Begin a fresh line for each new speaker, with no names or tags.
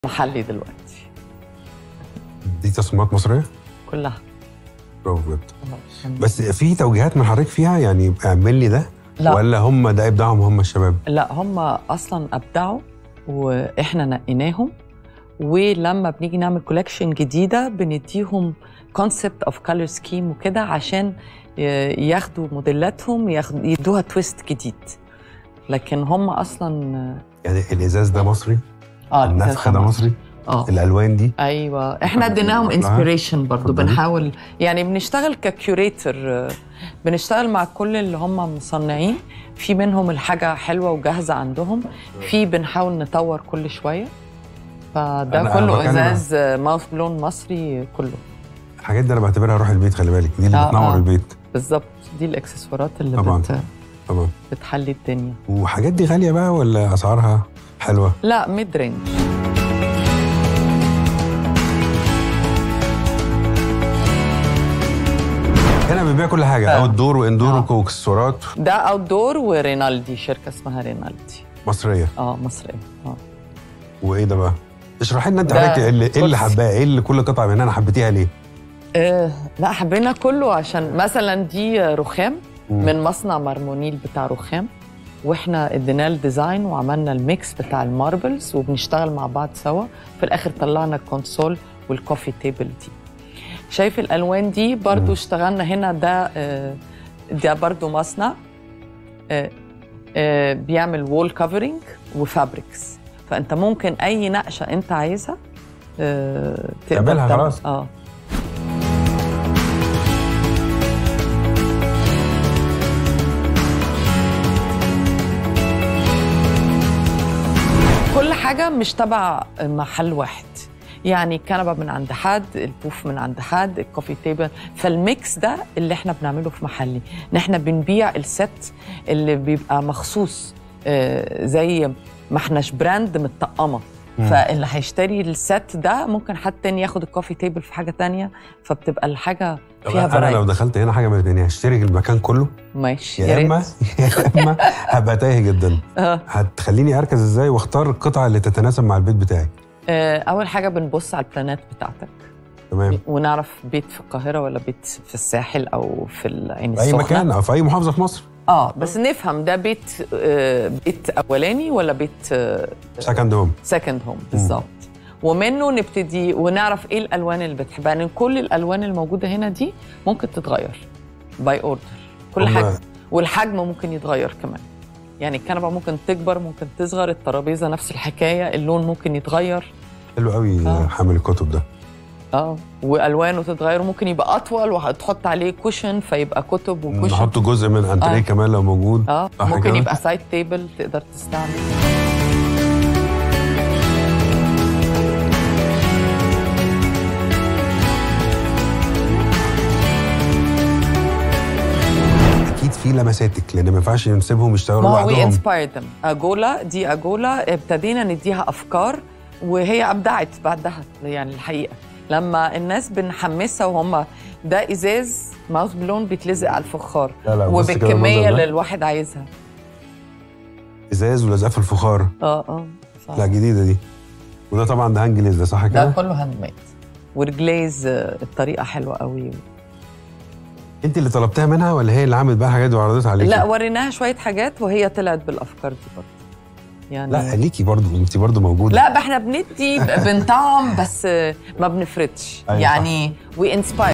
محلي دلوقتي.
دي تصميمات مصرية؟
كلها.
برافو بجد. بس في توجيهات من حضرتك فيها، يعني اعمل لي ده؟
لا.
ولا هم ده ابداعهم هم الشباب؟
لا، هم اصلا ابدعوا واحنا نقيناهم، ولما بنيجي نعمل كولكشن جديده بنديهم كونسبت اوف كولر سكيم وكده عشان ياخدوا موديلاتهم يدوها تويست جديد. لكن هم اصلا
يعني الازاز ده مصري؟ النفخ ده مصري؟ الالوان دي؟
ايوه، احنا اديناهم انسبيريشن برضو. بنحاول يعني بنشتغل ككيوريتر، بنشتغل مع كل اللي هم مصنعين، في منهم الحاجه حلوه وجاهزه عندهم، في بنحاول نطور كل شويه. فده كله ازاز ماوث بلون مصري كله.
الحاجات دي انا بعتبرها روح البيت، خلي بالك دي اللي بتنور البيت.
بالظبط، دي الاكسسوارات اللي
طبعا
بتحلي الدنيا.
وحاجات دي غاليه بقى ولا اسعارها حلوه؟
لا، ميد رينج.
هنا بنبيع كل حاجه، اوت دور واندور واكسسوارات.
ده اوت دور ورينالدي، شركه اسمها رينالدي
مصريه.
مصريه.
وايه ده بقى؟ اشرحي لنا انت حضرتك ايه اللي حباه، ايه اللي كل قطعه من هنا حبيتيها ليه؟
لا، حبينا كله عشان مثلا دي رخام من مصنع مارمونيل بتاع رخام، واحنا اديناه الديزاين وعملنا الميكس بتاع الماربلز وبنشتغل مع بعض سوا. في الاخر طلعنا الكونسول والكوفي تيبل دي. شايف الالوان دي برضو اشتغلنا هنا. ده برضو مصنع بيعمل وول كفرنج وفابريكس، فانت ممكن اي نقشه انت عايزها
تعملها خلاص.
كل حاجه مش تبع محل واحد، يعني الكنبه من عند حد، البوف من عند حد، الكوفي تيبل. فالميكس ده اللي احنا بنعمله في محلي، ان احنا بنبيع الست اللي بيبقى مخصوص، زي ما احناش براند متطقمه. فاللي هيشتري الست ده ممكن حد تاني ياخد الكوفي تيبل في حاجه تانيه، فبتبقى الحاجه فيها
فرايتي. انا لو دخلت هنا حاجه من الدنيا هشتري المكان كله؟
ماشي،
يا اما هبقى تايه جدا. هتخليني اركز ازاي واختار القطعه اللي تتناسب مع البيت بتاعي؟
اول حاجه بنبص على البلانات بتاعتك.
تمام.
ونعرف بيت في القاهره ولا بيت في الساحل او في العين
السخنه، اي مكان او في اي محافظه في مصر.
بس نفهم ده بيت اولاني ولا بيت
سكند هوم.
سكند هوم بالظبط. ومنه نبتدي ونعرف ايه الالوان اللي بتحبها، لان كل الالوان الموجوده هنا دي ممكن تتغير باي اوردر، كل حاجه. والحجم ممكن يتغير كمان، يعني الكنبه ممكن تكبر ممكن تصغر، الترابيزه نفس الحكايه، اللون ممكن يتغير.
حلو قوي. حامل الكتب ده
والوانه تتغير، ممكن يبقى اطول وهتحط عليه كوشن فيبقى كتب وكوشن.
نحط جزء من انتريه كمان لو موجود.
ممكن يبقى سايد تيبل تقدر تستعمل.
اكيد في لمساتك، لان ما ينفعش نسيبهم يشتغلوا لوحدهم.
وي انسبايرد ذم. اجولا ابتدينا نديها افكار وهي ابدعت بعدها، يعني الحقيقه لما الناس بنحمسها وهم ده ازاز ماوث بلون بيتلزق على الفخار وبالكميه اللي الواحد عايزها.
ازاز ولازقه في الفخار.
صح.
لا، جديده دي. وده طبعا ده هاند جليز، ده صح كده؟
ده كله هاند ميد، والجليز الطريقه حلوه قوي.
انت اللي طلبتها منها ولا هي اللي عملت بقى حاجات وعرضتها عليكي؟
لا، وريناها شويه حاجات وهي طلعت بالافكار دي برضه. يعني
لا، ليكي برضه، انت برضه موجوده.
لا، احنا بندي بنطعم بس ما بنفرضش. يعني وي انسباير.